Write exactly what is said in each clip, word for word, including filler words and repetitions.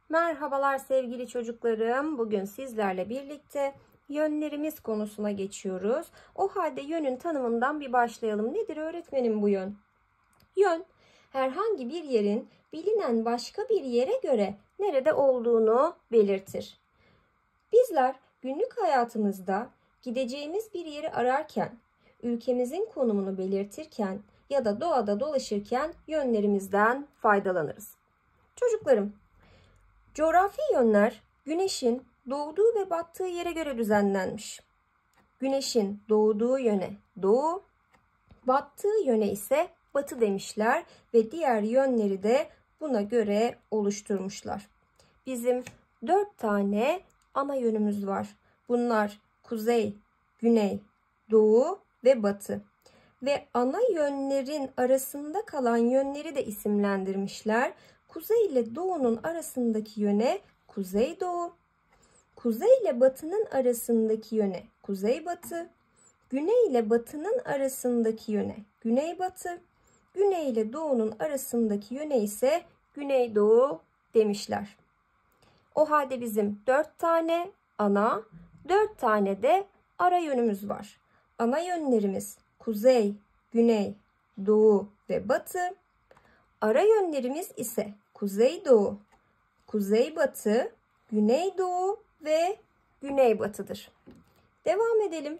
Merhabalar sevgili çocuklarım. Bugün sizlerle birlikte yönlerimiz konusuna geçiyoruz. O halde yönün tanımından bir başlayalım. Nedir öğretmenim bu yön? Yön, herhangi bir yerin bilinen başka bir yere göre nerede olduğunu belirtir. Bizler günlük hayatımızda gideceğimiz bir yeri ararken, ülkemizin konumunu belirtirken ya da doğada dolaşırken yönlerimizden faydalanırız. Çocuklarım, coğrafi yönler güneşin doğduğu ve battığı yere göre düzenlenmiş. Güneşin doğduğu yöne doğu, battığı yöne ise batı demişler ve diğer yönleri de buna göre oluşturmuşlar. Bizim dört tane ana yönümüz var. Bunlar kuzey, güney, doğu ve batı. Ve ana yönlerin arasında kalan yönleri de isimlendirmişler. Kuzey ile doğunun arasındaki yöne kuzeydoğu, kuzey ile batının arasındaki yöne kuzeybatı, güney ile batının arasındaki yöne güneybatı, güney ile doğunun arasındaki yöne ise güneydoğu demişler. O halde bizim dört tane ana, dört tane de ara yönümüz var. Ana yönlerimiz kuzey, güney, doğu ve batı. Ara yönlerimiz ise kuzeydoğu, kuzeybatı, güneydoğu ve güneybatıdır. Devam edelim.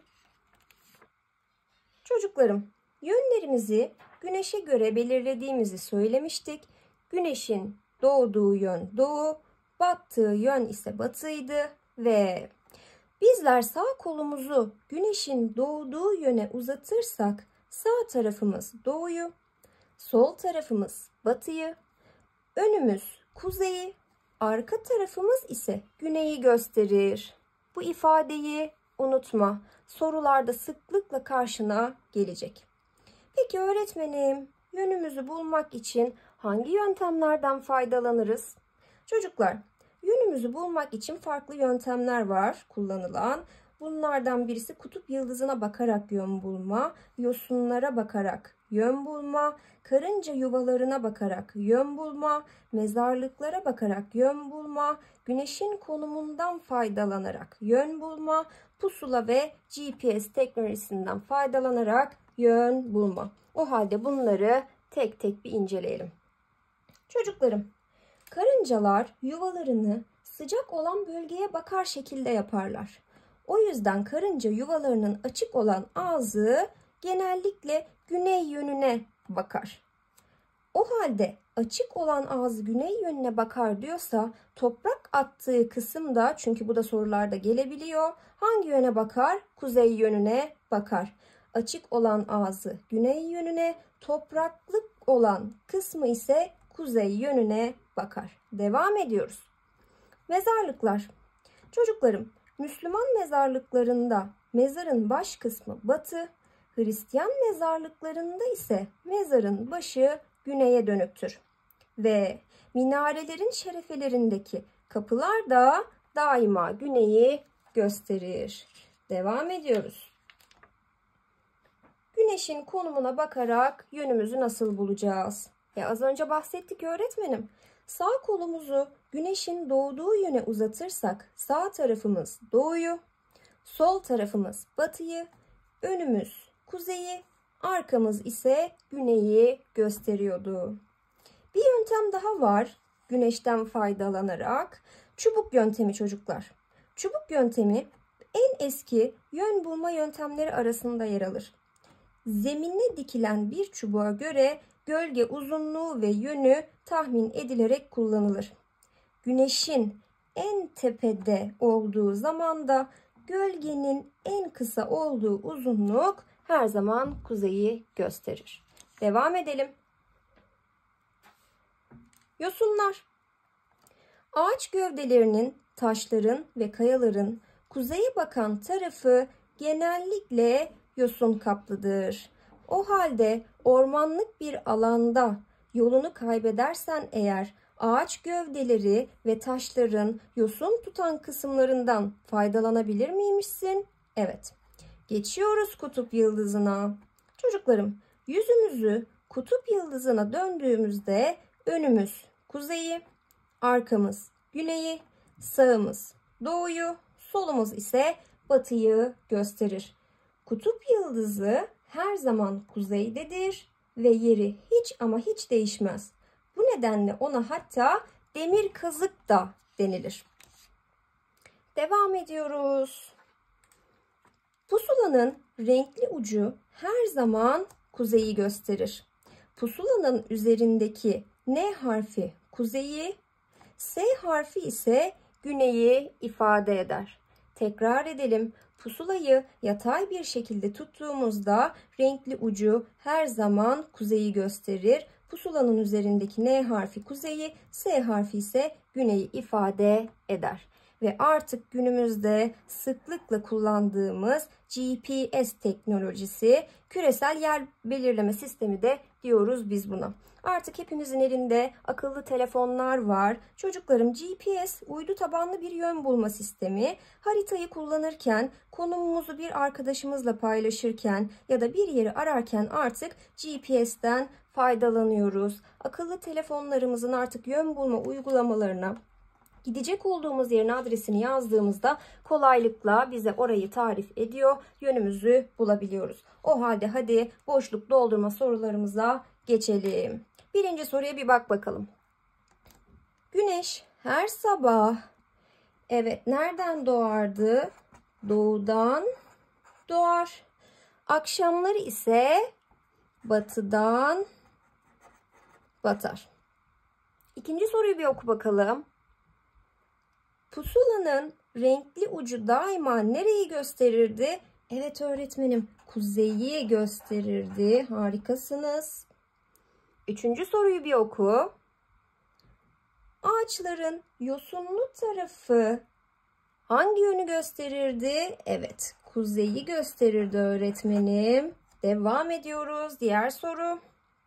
Çocuklarım, yönlerimizi güneşe göre belirlediğimizi söylemiştik. Güneşin doğduğu yön doğu, battığı yön ise batıydı ve bizler sağ kolumuzu güneşin doğduğu yöne uzatırsak sağ tarafımız doğuyu, sol tarafımız batıyı, önümüz kuzeyi, arka tarafımız ise güneyi gösterir. Bu ifadeyi unutma. Sorularda sıklıkla karşına gelecek. Peki öğretmenim, yönümüzü bulmak için hangi yöntemlerden faydalanırız? Çocuklar, yönümüzü bulmak için farklı yöntemler var kullanılan. Bunlardan birisi kutup yıldızına bakarak yön bulma, yosunlara bakarak yön bulma, karınca yuvalarına bakarak yön bulma, mezarlıklara bakarak yön bulma, güneşin konumundan faydalanarak yön bulma, pusula ve G P S teknolojisinden faydalanarak yön bulma. O halde bunları tek tek bir inceleyelim. Çocuklarım, karıncalar yuvalarını sıcak olan bölgeye bakar şekilde yaparlar. O yüzden karınca yuvalarının açık olan ağzı genellikle güney yönüne bakar. O halde açık olan ağzı güney yönüne bakar diyorsa toprak attığı kısımda, çünkü bu da sorularda gelebiliyor, hangi yöne bakar? Kuzey yönüne bakar. Açık olan ağzı güney yönüne, topraklık olan kısmı ise kuzey yönüne bakar. Devam ediyoruz. Mezarlıklar. Çocuklarım, Müslüman mezarlıklarında mezarın baş kısmı batı, Hristiyan mezarlıklarında ise mezarın başı güneye dönüktür. Ve minarelerin şerefelerindeki kapılar da daima güneyi gösterir. Devam ediyoruz. Güneşin konumuna bakarak yönümüzü nasıl bulacağız? Ya az önce bahsettik öğretmenim. Sağ kolumuzu güneşin doğduğu yöne uzatırsak sağ tarafımız doğuyu, sol tarafımız batıyı, önümüz kuzeyi, arkamız ise güneyi gösteriyordu. Bir yöntem daha var güneşten faydalanarak. Çubuk yöntemi çocuklar. Çubuk yöntemi en eski yön bulma yöntemleri arasında yer alır. Zeminine dikilen bir çubuğa göre gölge uzunluğu ve yönü tahmin edilerek kullanılır. Güneşin en tepede olduğu zamanda gölgenin en kısa olduğu uzunluk her zaman kuzeyi gösterir. Devam edelim. Yosunlar. Ağaç gövdelerinin, taşların ve kayaların kuzeye bakan tarafı genellikle yosun kaplıdır. O halde ormanlık bir alanda yolunu kaybedersen eğer ağaç gövdeleri ve taşların yosun tutan kısımlarından faydalanabilir miymişsin? Evet. Geçiyoruz kutup yıldızına. Çocuklarım, yüzümüzü kutup yıldızına döndüğümüzde önümüz kuzeyi, arkamız güneyi, sağımız doğuyu, solumuz ise batıyı gösterir. Kutup yıldızı her zaman kuzeydedir ve yeri hiç ama hiç değişmez. Bu nedenle ona hatta demir kazık da denilir. Devam ediyoruz. Pusulanın renkli ucu her zaman kuzeyi gösterir. Pusulanın üzerindeki N harfi kuzeyi, S harfi ise güneyi ifade eder. Tekrar edelim. Pusulayı yatay bir şekilde tuttuğumuzda renkli ucu her zaman kuzeyi gösterir. Pusulanın üzerindeki N harfi kuzeyi, S harfi ise güneyi ifade eder. Ve artık günümüzde sıklıkla kullandığımız G P S teknolojisi, küresel yer belirleme sistemi de diyoruz biz buna. Artık hepimizin elinde akıllı telefonlar var. Çocuklarım, G P S uydu tabanlı bir yön bulma sistemi. Haritayı kullanırken, konumumuzu bir arkadaşımızla paylaşırken ya da bir yeri ararken artık G P S'ten faydalanıyoruz. Akıllı telefonlarımızın artık yön bulma uygulamalarına gidecek olduğumuz yerin adresini yazdığımızda kolaylıkla bize orayı tarif ediyor, yönümüzü bulabiliyoruz. O halde hadi boşluk doldurma sorularımıza geçelim. Birinci soruya bir bak bakalım. Güneş her sabah, evet, nereden doğardı? Doğudan doğar. Akşamları ise batıdan batar. İkinci soruyu bir oku bakalım. Pusulanın renkli ucu daima nereyi gösterirdi? Evet öğretmenim, kuzeyi gösterirdi. Harikasınız. Üçüncü soruyu bir oku. Ağaçların yosunlu tarafı hangi yönü gösterirdi? Evet, kuzeyi gösterirdi öğretmenim. Devam ediyoruz. Diğer soru.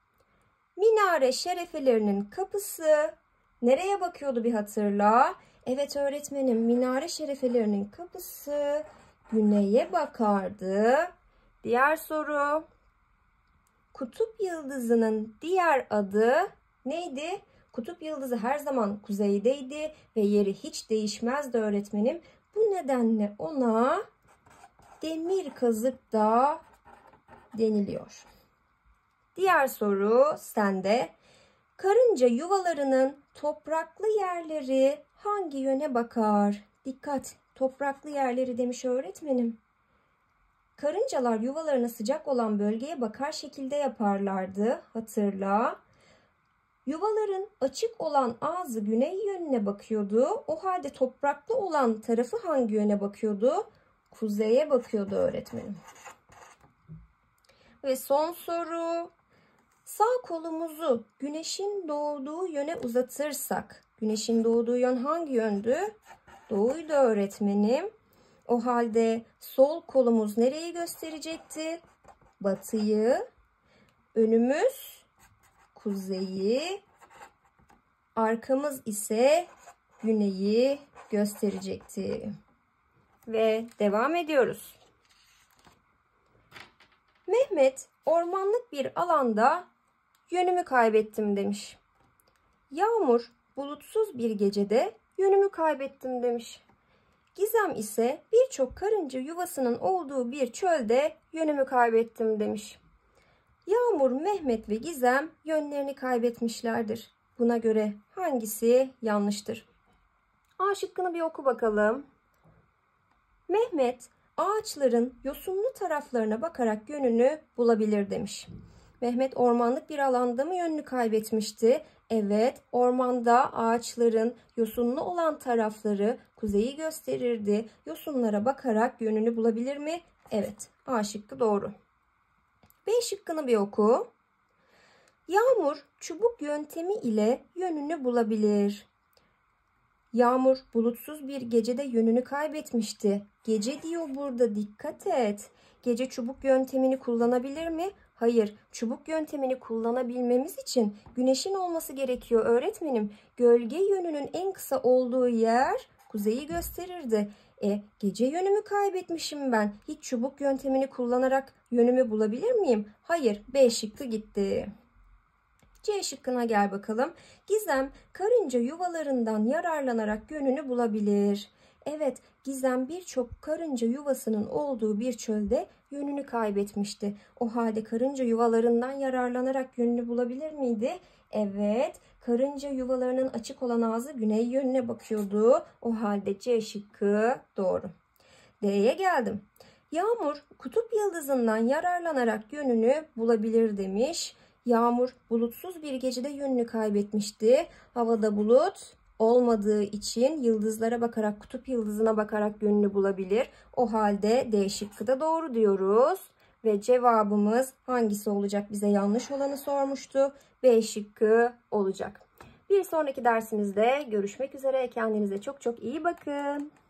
Minare şerefelerinin kapısı nereye bakıyordu bir hatırla. Evet öğretmenim, minare şerefelerinin kapısı güneye bakardı. Diğer soru. Kutup yıldızının diğer adı neydi? Kutup yıldızı her zaman kuzeydeydi ve yeri hiç değişmezdi öğretmenim. Bu nedenle ona demir kazık da deniliyor. Diğer soru sende. Karınca yuvalarının topraklı yerleri hangi yöne bakar? Dikkat, topraklı yerleri demiş öğretmenim. Karıncalar yuvalarını sıcak olan bölgeye bakar şekilde yaparlardı. Hatırla. Yuvaların açık olan ağzı güney yönüne bakıyordu. O halde topraklı olan tarafı hangi yöne bakıyordu? Kuzeye bakıyordu öğretmenim. Ve son soru. Sağ kolumuzu güneşin doğduğu yöne uzatırsak, güneşin doğduğu yön hangi yöndü? Doğuydu öğretmenim. O halde sol kolumuz nereyi gösterecekti? Batıyı. Önümüz kuzeyi. Arkamız ise güneyi gösterecekti. Ve devam ediyoruz. Mehmet ormanlık bir alanda yönümü kaybettim demiş. Yağmur bulutsuz bir gecede yönümü kaybettim demiş. Gizem ise birçok karınca yuvasının olduğu bir çölde yönümü kaybettim demiş. Yağmur, Mehmet ve Gizem yönlerini kaybetmişlerdir. Buna göre hangisi yanlıştır? A şıkkını bir oku bakalım. Mehmet ağaçların yosunlu taraflarına bakarak yönünü bulabilir demiş. Mehmet ormanlık bir alanda mı yönünü kaybetmişti? Evet, ormanda ağaçların yosunlu olan tarafları kuzeyi gösterirdi. Yosunlara bakarak yönünü bulabilir mi? Evet, A şıkkı doğru. B şıkkını bir oku. Yağmur çubuk yöntemi ile yönünü bulabilir. Yağmur bulutsuz bir gecede yönünü kaybetmişti. Gece diyor burada, dikkat et. Gece çubuk yöntemini kullanabilir mi? Hayır, çubuk yöntemini kullanabilmemiz için güneşin olması gerekiyor öğretmenim. Gölge yönünün en kısa olduğu yer kuzeyi gösterirdi. E, gece yönümü kaybetmişim ben. Hiç çubuk yöntemini kullanarak yönümü bulabilir miyim? Hayır, B şıkkı gitti. C şıkkına gel bakalım. Gizem karınca yuvalarından yararlanarak yönünü bulabilir. Evet, Gizem birçok karınca yuvasının olduğu bir çölde yönünü kaybetmişti. O halde karınca yuvalarından yararlanarak yönünü bulabilir miydi? Evet, karınca yuvalarının açık olan ağzı güney yönüne bakıyordu. O halde C şıkkı doğru. D'ye geldim. Yağmur kutup yıldızından yararlanarak yönünü bulabilir demiş. Yağmur bulutsuz bir gecede yönünü kaybetmişti. Havada bulut olmadığı için yıldızlara bakarak, kutup yıldızına bakarak yönünü bulabilir. O halde D şıkkı da doğru diyoruz. Ve cevabımız hangisi olacak? Bize yanlış olanı sormuştu. B şıkkı olacak. Bir sonraki dersimizde görüşmek üzere. Kendinize çok çok iyi bakın.